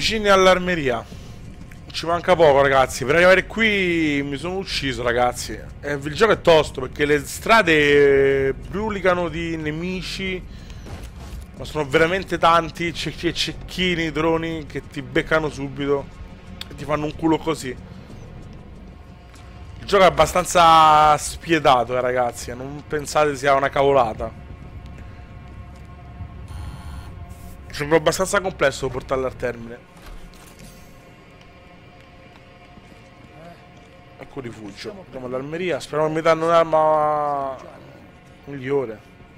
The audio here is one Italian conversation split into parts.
vicini all'armeria. Ci manca poco, ragazzi. Per arrivare qui mi sono ucciso, ragazzi. Il gioco è tosto perché le strade brulicano di nemici. Ma sono veramente tanti. Cecchini, droni che ti beccano subito e ti fanno un culo così. Il gioco è abbastanza spiedato, ragazzi. Non pensate sia una cavolata. Sembra abbastanza complesso portarlo al termine. Ecco rifugio. Andiamo all'armeria. Speriamo che mi danno un'arma migliore.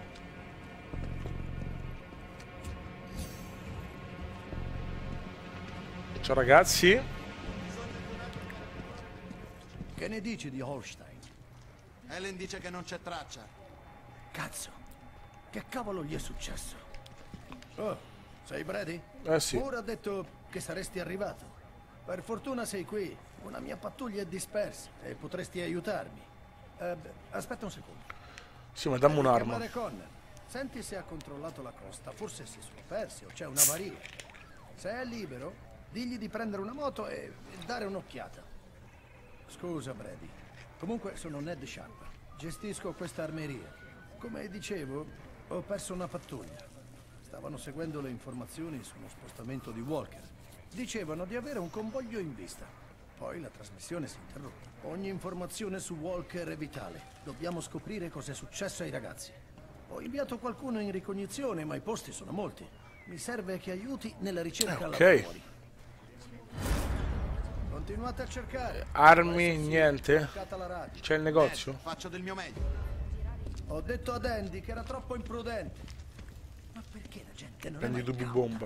Ciao ragazzi. Che ne dici di Holstein? Helen dice che non c'è traccia. Cazzo, che cavolo gli è successo? Oh, sei Brady? Sì. Ora ha detto che saresti arrivato. Per fortuna sei qui. Una mia pattuglia è dispersa e potresti aiutarmi. Aspetta un secondo. Sì, ma dammi un'arma. Chiamare Connor. Senti se ha controllato la costa. Forse si sono persi o c'è una avaria. Se è libero, digli di prendere una moto e dare un'occhiata. Scusa, Brady. Comunque sono Ned Sharp. Gestisco questa armeria. Come dicevo, ho perso una pattuglia. Stavano seguendo le informazioni sullo spostamento di Walker. Dicevano di avere un convoglio in vista. Poi la trasmissione si interrompe. Ogni informazione su Walker è vitale. Dobbiamo scoprire cos'è successo ai ragazzi. Ho inviato qualcuno in ricognizione, ma i posti sono molti. Mi serve che aiuti nella ricerca là fuori. Continuate a cercare. Armi, niente. C'è il negozio? Faccio del mio meglio. Ho detto ad Andy che era troppo imprudente. Ma perché la gente non Prendi è mai tubi calma? bomba.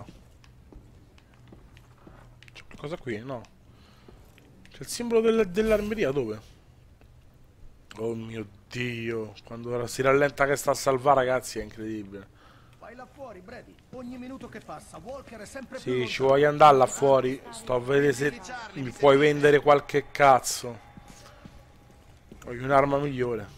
C'è qualcosa qui? No. C'è il simbolo dell'armeria, dove? Oh mio Dio. Quando si rallenta che sta a salvare, ragazzi, è incredibile. Vai là fuori, Brady. Ogni minuto che passa, Walker è sempre più Sì, lontano. ci voglio andare là fuori. Sto a vedere se mi puoi vendere qualche cazzo. Voglio un'arma migliore.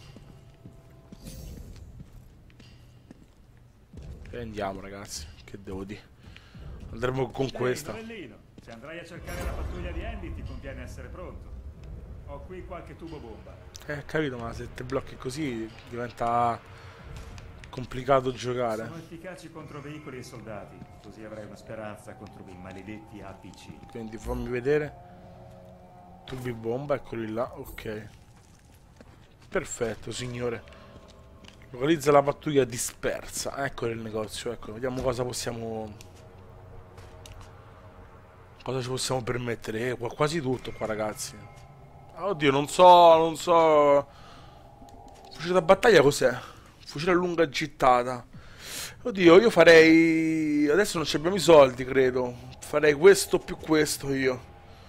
E andiamo, ragazzi. Che devo dire? Andremo con questa. Novellino, se andrai a cercare la pattuglia di Andy ti conviene essere pronto. Ho qui qualche tubo bomba. Capito, ma se te blocchi così diventa complicato giocare. Sono efficaci contro veicoli e soldati, così avrai una speranza contro quei maledetti APC. Quindi fammi vedere. Tubi bomba, eccoli là, ok. Perfetto, signore. Localizza la pattuglia dispersa. Eccolo il negozio, ecco. Vediamo cosa possiamo... Cosa ci possiamo permettere? Quasi tutto qua, ragazzi. Oddio, non so... Fucile da battaglia cos'è? Fucile a lunga gittata. Oddio, io farei... Adesso non ci abbiamo i soldi, credo. Farei questo più questo io.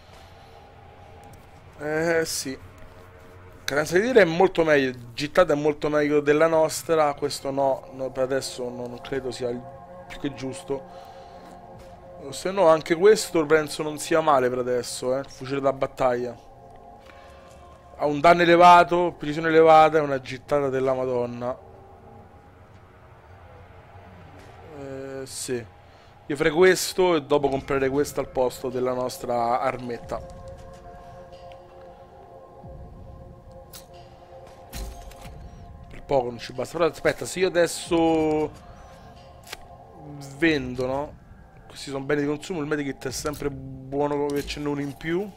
Sì. Cadenza di tiro è molto meglio. Gittata è molto meglio della nostra. Questo no, per adesso non credo sia il più che giusto. Se no anche questo penso non sia male per adesso, Fucile da battaglia. Ha un danno elevato, precisione elevata e una gittata della Madonna. Sì. Io farei questo e dopo comprerei questo al posto della nostra armetta. Per poco non ci basta. Però aspetta, se io adesso vendo, no? Questi sono beni di consumo, il medikit è sempre buono che ce n'è uno in più.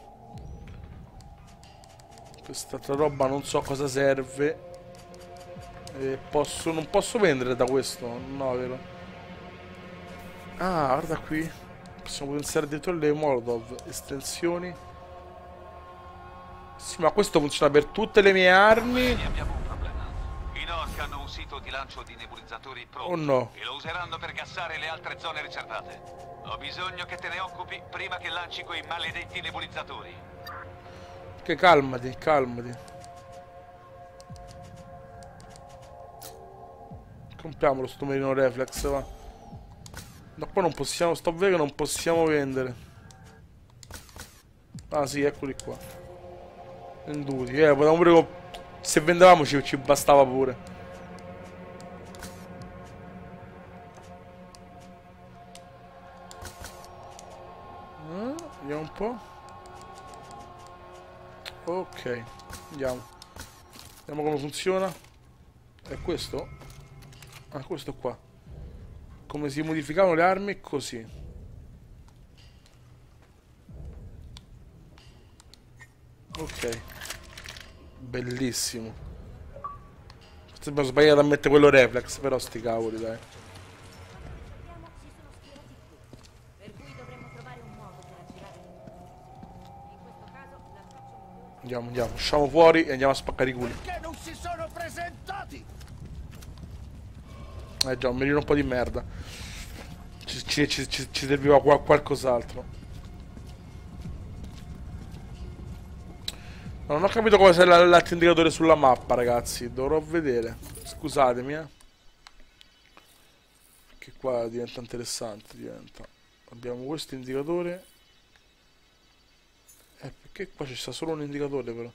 Quest'altra roba non so cosa serve. Non posso vendere da questo? No, vero? Ah, guarda qui. Possiamo potenziare addirittura le molotov. Estensioni. Sì, ma questo funziona per tutte le mie armi. Abbiamo un problema. I Nork hanno un sito di lancio di nebulizzatori pronto. Oh no. E lo useranno per gassare le altre zone ricercate. Ho bisogno che te ne occupi prima che lanci quei maledetti nebulizzatori. Che calmati, calmati. Compriamolo sto mirino reflex, va. Da qua non possiamo, sto vero che non possiamo vendere. Ah sì, eccoli qua. Venduti, potevamo pure... Se vendevamo ci bastava pure. Ok, andiamo. Vediamo come funziona. È questo? Ah, questo qua. Come si modificavano le armi? Così. Ok. Bellissimo. Abbiamo sbagliato a mettere quello reflex, però sti cavoli, dai. Andiamo, andiamo, usciamo fuori e andiamo a spaccare i culi. Perché non si sono presentati? Già, un mirino un po' di merda. Ci serviva qualcos'altro. Non ho capito come sia l'altro indicatore sulla mappa, ragazzi. Dovrò vedere. Scusatemi, che qua diventa interessante, diventa. Abbiamo questo indicatore. Perché qua ci sta solo un indicatore, però.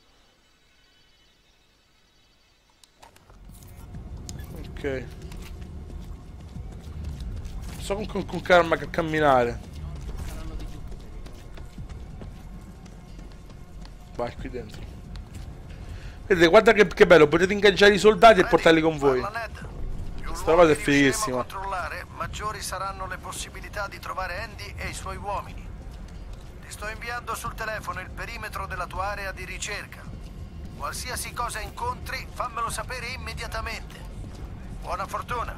Ok. So con calma che camminare. Vai qui dentro. Vedete, guarda che bello, potete ingaggiare i soldati e portarli con voi. Questa cosa è fighissima. Maggiori saranno le possibilità di trovare Andy e i suoi uomini. Ti sto inviando sul telefono il perimetro della tua area di ricerca. Qualsiasi cosa incontri, fammelo sapere immediatamente. Buona fortuna.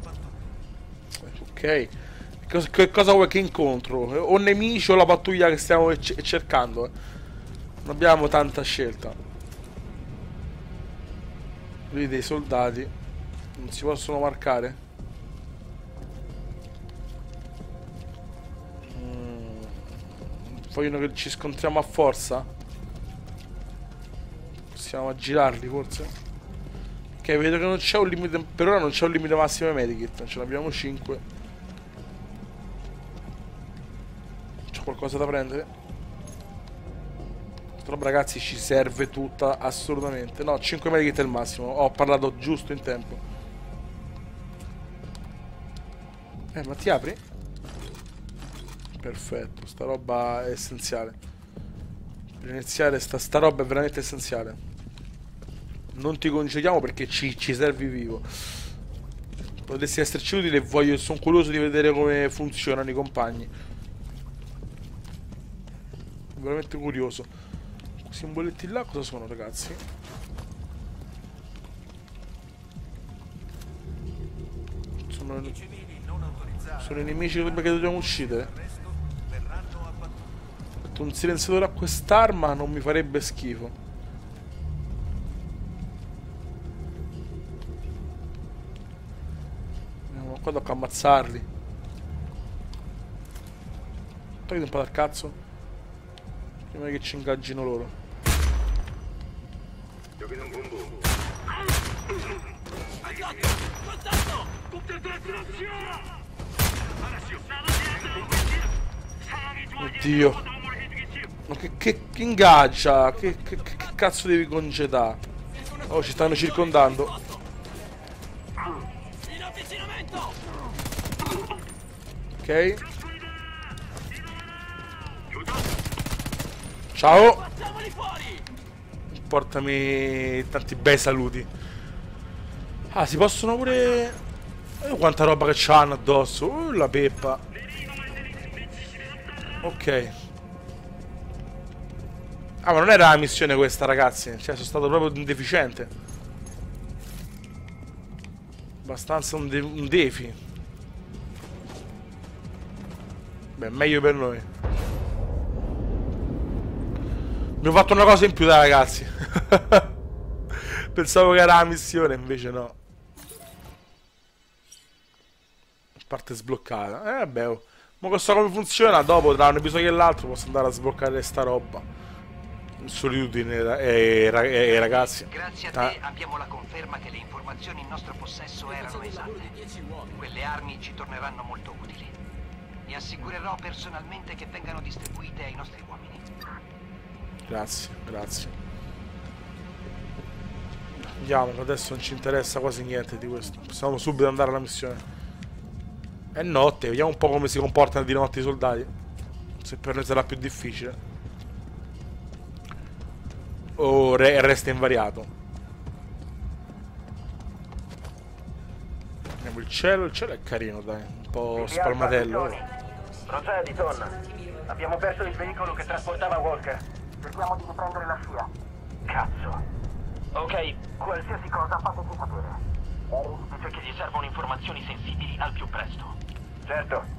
Ok. Che cosa vuoi che incontro? O nemici o la pattuglia che stiamo cercando? Non abbiamo tanta scelta. Lì dei soldati. Non si possono marcare? Vogliono che ci scontriamo a forza? Possiamo aggirarli forse? Ok, vedo che non c'è un limite. Per ora non c'è un limite massimo ai medikit. Ce ne abbiamo 5. C'è qualcosa da prendere? Questa roba, ragazzi, ci serve tutta assolutamente. No, 5 medikit è il massimo. Ho parlato giusto in tempo. Ma ti apri? Perfetto, sta roba è essenziale. Per iniziare sta roba è veramente essenziale. Non ti concediamo perché ci servi vivo. Potresti esserci utile e sono curioso di vedere come funzionano i compagni. Veramente curioso. Questi simboletti là cosa sono, ragazzi? Sono i nemici che dobbiamo uccidere. Un silenziatore a quest'arma non mi farebbe schifo. Andiamo qua, tocca ammazzarli. Togliti un po' dal cazzo prima che ci ingaggino loro. Oddio. Ma che ingaggia? Che cazzo devi concedere? Oh, ci stanno circondando. Ok. Ciao. Portami tanti bei saluti. Ah, si possono pure... quanta roba che c'hanno addosso. La peppa. Ok. Ah, ma non era la missione questa, ragazzi. Cioè, sono stato proprio un deficiente. Abbastanza un defi. Beh, meglio per noi. Abbiamo fatto una cosa in più, dai, ragazzi. Pensavo che era la missione, invece no. Parte sbloccata. Vabbè, oh. Ma questo come funziona? Dopo, tra un episodio e l'altro, posso andare a sbloccare sta roba. Solitudine, ragazzi. Grazie a te abbiamo la conferma che le informazioni in nostro possesso erano esatte. Quelle armi ci torneranno molto utili. Mi assicurerò personalmente che vengano distribuite ai nostri uomini. Grazie, grazie. Andiamo, adesso non ci interessa quasi niente di questo. Possiamo subito andare alla missione. È notte, vediamo un po' come si comportano di notte i soldati. Se per noi sarà più difficile. o resta invariato? Andiamo il cielo è carino, dai, un po' spalmatello. Procedi, Ton. Abbiamo perso il veicolo che trasportava Walker. Cerchiamo di riprendere la scia. Cazzo. Ok, qualsiasi cosa fateci sapere. Harry dice che gli servono informazioni sensibili al più presto. Certo.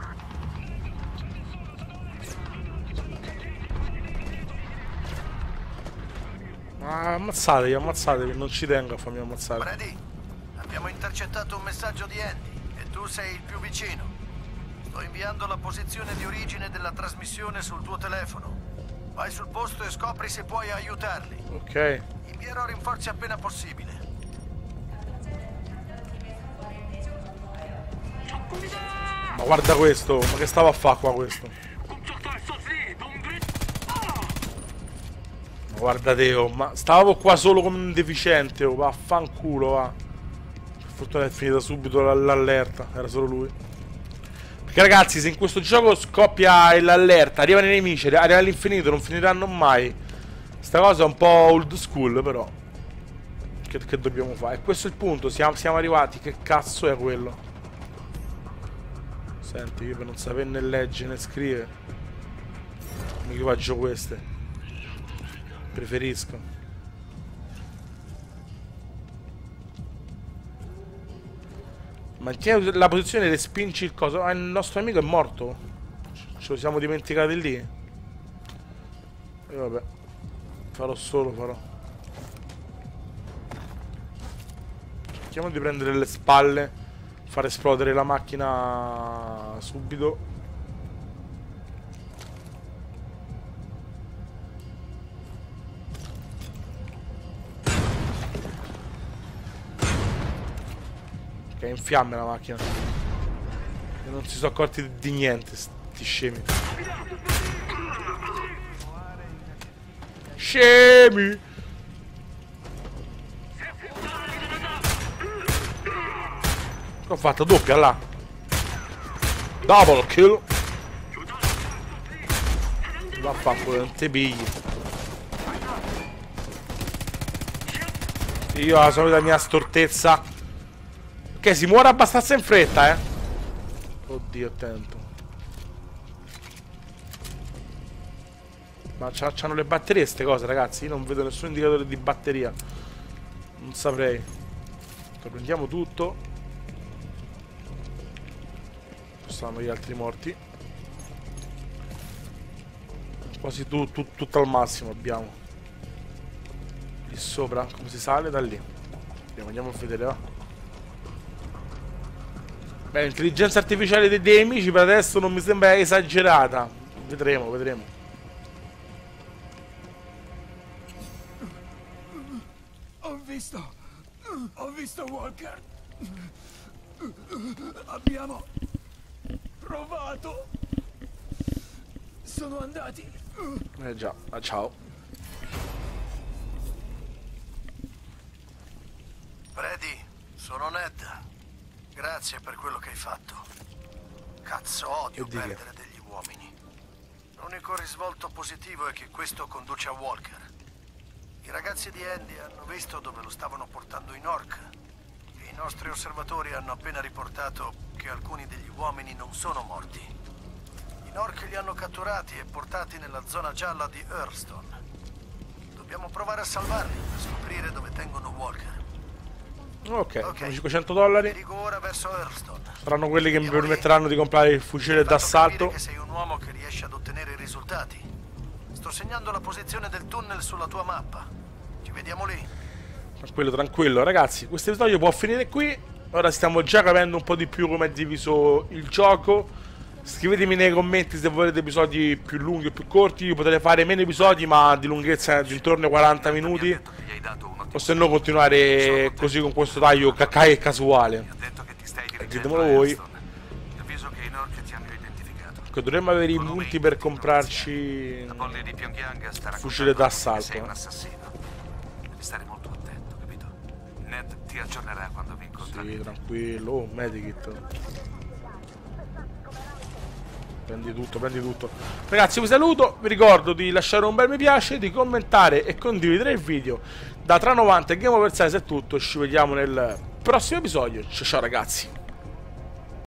Ammazzatevi, non ci tengo a farmi ammazzare. Brady, abbiamo intercettato un messaggio di Andy e tu sei il più vicino. Sto inviando la posizione di origine della trasmissione sul tuo telefono. Vai sul posto e scopri se puoi aiutarli. Ok. Invierò rinforzi appena possibile. Ma guarda questo, ma che stava a fare qua questo? Ma guarda Teo, ma stavo qua solo come un deficiente, oh, vaffanculo, va. Per fortuna è finita subito l'allerta, era solo lui. Perché ragazzi, se in questo gioco scoppia l'allerta, arrivano i nemici, arriva all'infinito, non finiranno mai. Sta cosa è un po' old school, però. Che dobbiamo fare? E questo è il punto, siamo arrivati, che cazzo è quello? Senti, io per non sapere né leggere né scrivere, come equipaggio queste? Preferisco. Mantieni la posizione e respingi il coso. Ah, il nostro amico è morto. Ce lo siamo dimenticati lì. E vabbè. Farò. Cerchiamo di prendere le spalle. Far esplodere la macchina subito. È in fiamme la macchina. E non si sono accorti di niente, sti scemi. Scemi! L'ho fatta doppia là. Double kill. Vaffanculo, non te pigli. Io la solita mia stortezza. Che si muore abbastanza in fretta, Oddio, attento. Ma c'hanno le batterie ste cose, ragazzi. Io non vedo nessun indicatore di batteria. Non saprei. Prendiamo tutto. Ci stanno gli altri morti. Quasi tutto al massimo abbiamo. Lì sopra, come si sale? Da lì. Andiamo a vedere, va. Beh, l'intelligenza artificiale dei nemici per adesso non mi sembra esagerata. Vedremo. Ho visto Walker. Abbiamo provato. Sono andati. Già, ciao. Brady, sono Ned. Grazie per quello che hai fatto. Cazzo, odio perdere degli uomini. L'unico risvolto positivo è che questo conduce a Walker. I ragazzi di Andy hanno visto dove lo stavano portando i Nork. E i nostri osservatori hanno appena riportato che alcuni degli uomini non sono morti. I Nork li hanno catturati e portati nella zona gialla di Earthstone. Dobbiamo provare a salvarli per scoprire dove tengono Walker. Ok, $500. Dirigo ora verso Earthstone. Saranno quelli che mi permetteranno di comprare il fucile d'assalto. Che sei un uomo che riesce ad ottenere i risultati. Sto segnando la posizione del tunnel sulla tua mappa. Ci vediamo lì. Tranquillo, ragazzi. Questo episodio può finire qui. Ora stiamo già capendo un po' di più come è diviso il gioco. Scrivetemi nei commenti se volete episodi più lunghi o più corti. Io potrei fare meno episodi, ma di lunghezza di intorno ai 40 minuti. O se no continuare così con questo taglio cacai e casuale. Ditemelo voi. Che dovremmo avere i punti per comprarci il fucile d'assalto. Sei un assassino. Devi stare molto attento, capito? Ned ti aggiornerà quando vi incontrerete. Sì, tranquillo. Oh, medikit. Prendi tutto, prendi tutto. Ragazzi, vi saluto. Vi ricordo di lasciare un bel mi piace, di commentare e condividere il video. Da Tra90 e Game Over Size è tutto. Ci vediamo nel prossimo episodio. Ciao ciao ragazzi.